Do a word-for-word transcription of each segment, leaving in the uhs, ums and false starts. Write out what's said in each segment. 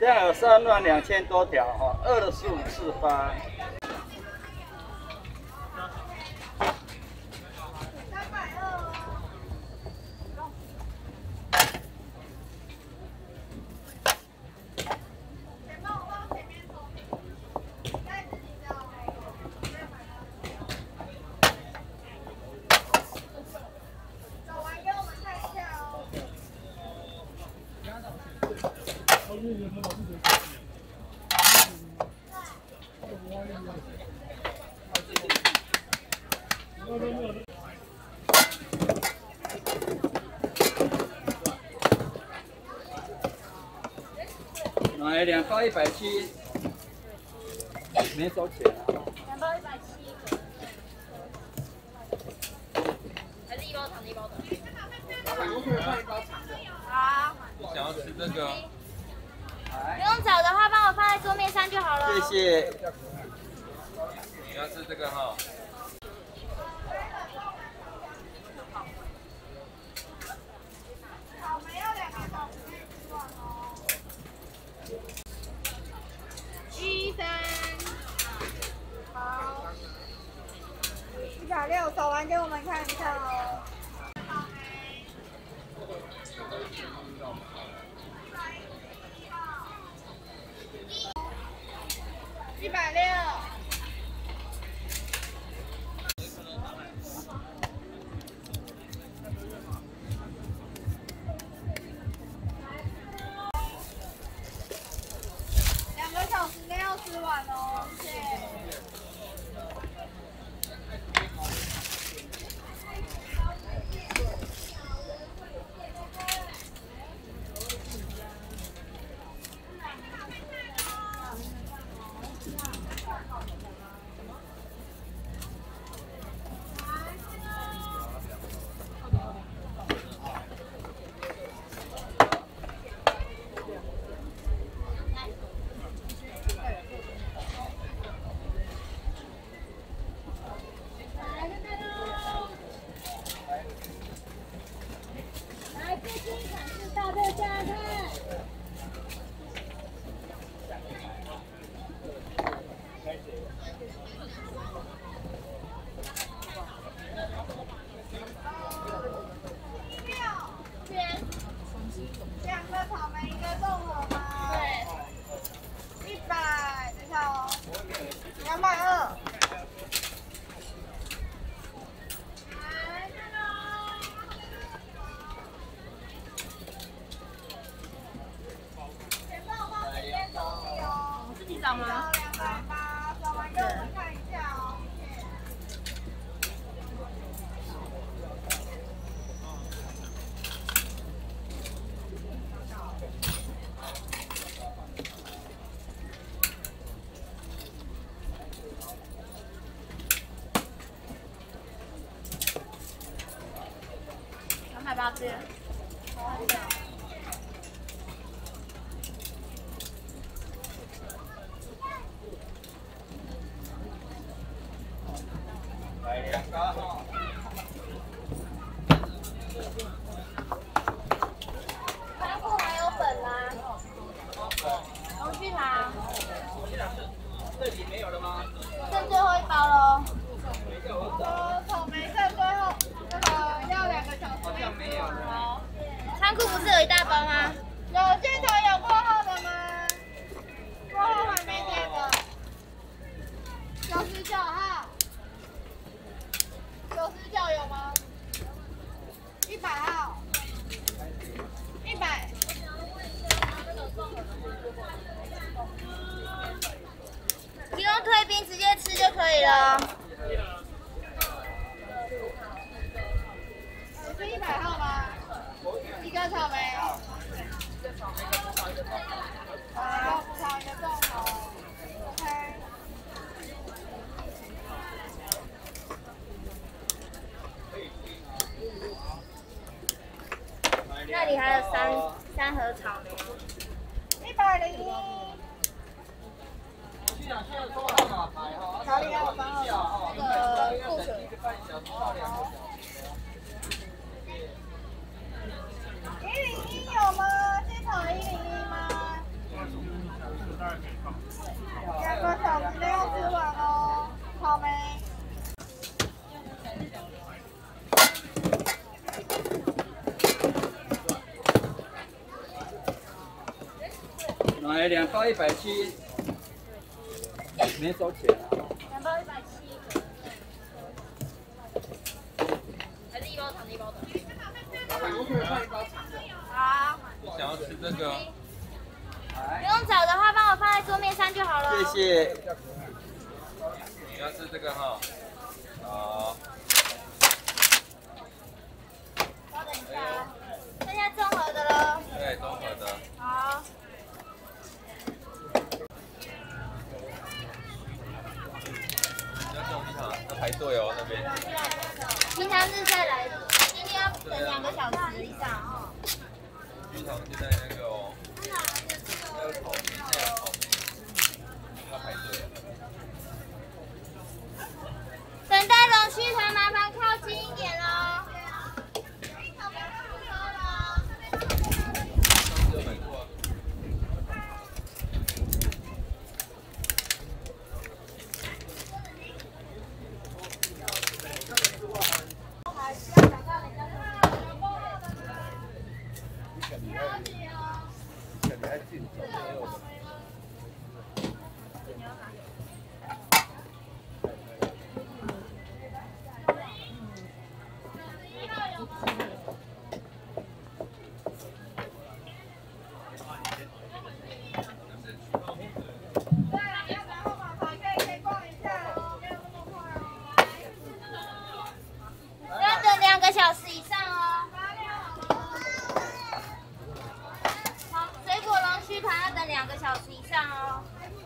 这样有三万两千多条哈，二的十五次方。 买两包一百七，没收钱啊。 两包一百七，还是一包长的，一包短的。 我可以放一包长的。 好。 我想要吃这个。 不用找的话，帮我放在桌面上就好了。 谢谢。 你要吃这个哈？ 草莓要两个小时内吃完哦。一三，好，一百六，走完给我们看一下哦。一百六。两个小时内要吃完哦，谢谢。两个草莓，一个综合吗？对。一百，等一下哦。两百二。来，看喽。前面我放这边东西哦。 自己找吗？ 两百八，找完给我们看一下哦。 两百八这。 来两个哈。 仓库还有本吗？农具糖。 这里没有了吗？ 剩最后一包喽。 说草莓剩最后那个要两个小时。 好像没有了。 好。 仓库不是有一大包吗？ 有现场有过后的吗？过后还没点的。九十九号。九十九有吗？一百号。一百。 不用退冰，直接吃就可以了。 是一百号吗？一个草莓。好，葡萄一个综合。OK。 那里还有三三盒草莓。 一百零一。哪里有三号？那个库存。一零一有吗？现场一零一吗？ 买两包一百七，没收钱啊。 两包一百七。还是一包长的，一包短的。 我可以换一包长的。 好。 你想要吃这个？ 不用找的话，帮我放在桌面上就好了。 谢谢。 你要吃这个哈？好。 稍等一下啊，剩下综合的了。 对，综合的。 好。 要这种地方要排队哦，那边。 平常日再来，今天要等两个小时以上哦。 剧场就在那个哦，那个烤面那样烤面，要排队。 等待龙须团，麻烦靠近一点哦。 上次有买过啊。 要等两个小时以上哦。好，水果龙须团要等两个小时以上哦。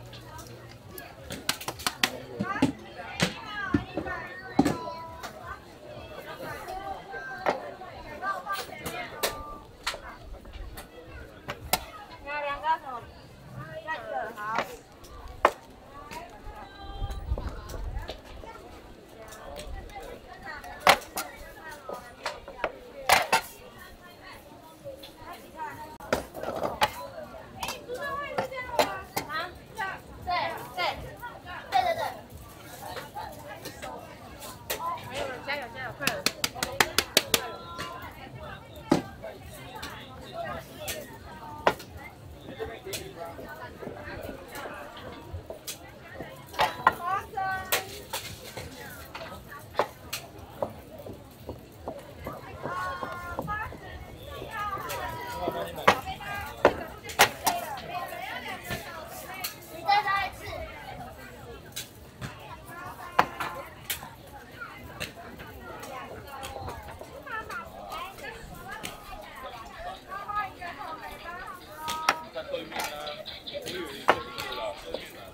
那两个什么？那个好。你再来一次。 在对面呢，我以为这不是啦，对面啊。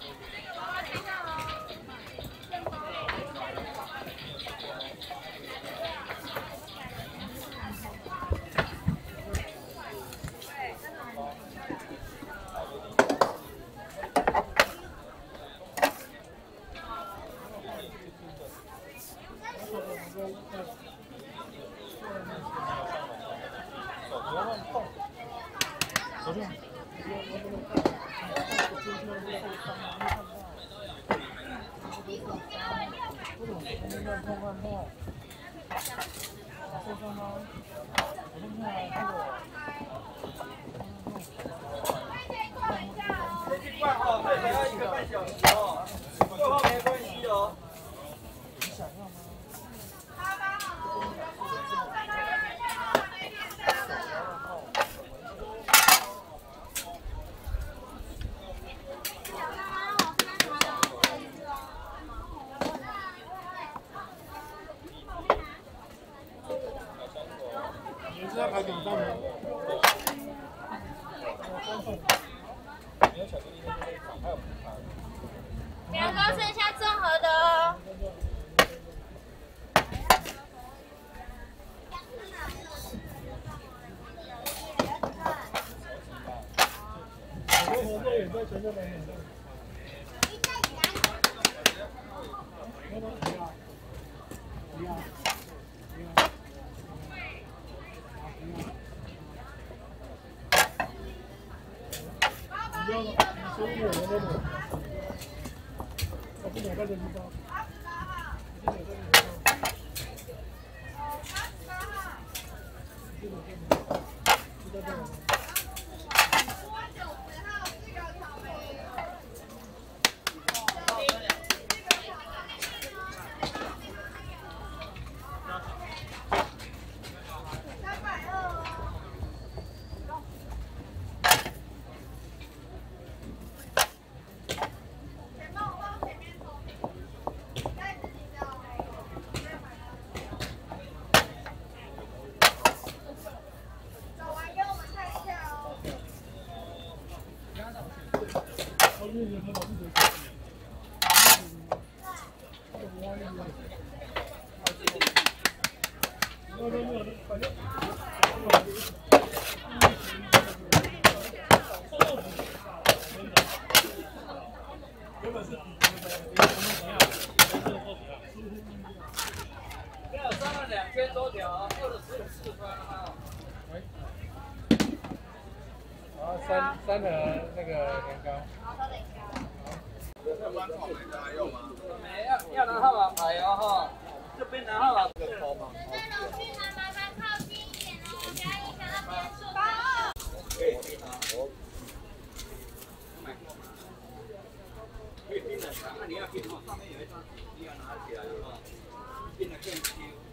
去挂号最少要一个半小时哦，过后没关系哦。 你是要排两张吗？ 两个剩下综合的哦。 我们合作也在全家买很多。要不要？不要。不要。不要了，你收我的那种。我不买半斤包。我不买半斤包。知道这个吗？ 这上了两千多条，二十四分哈。 然后三三盒那个年糕。 要搬草莓的还有吗？ 没要要拿号码牌哦哈，这边拿号码。 这种去还麻烦靠近一点哦，不要影响到别人出发。 可以可以拿。可以冰冷藏，那你要冰的话，上面有一张纸，你要拿起来的话，冰的更轻。